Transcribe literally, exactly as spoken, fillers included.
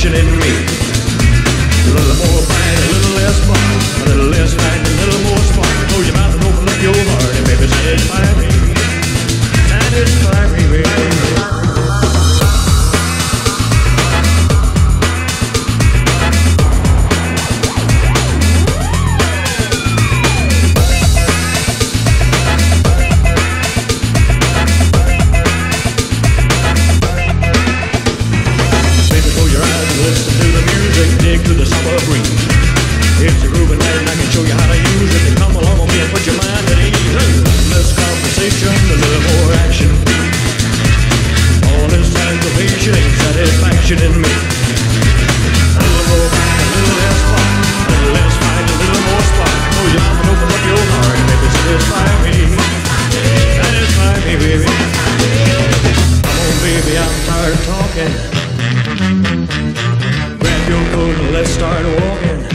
satisfaction in me. A little more fight, a little less fun. A little less fight, a little more spark. Close your mouth and open up your heart, and baby, satisfy me. Satisfy me, baby. Listen to the music, dig to the summer breeze. It's a groovy night and I can show you how to use it. Come along with me and put your mind at ease. A little less conversation, a little more action. All this aggravation ain't satisfaction in me. A little more fight, a little less fun. A little less fight, a little more spark. Oh, you have to open up your heart and make it satisfy me. Satisfy me, baby. Come on, baby, I'm tired of talking. Grab your coat and let's start walking.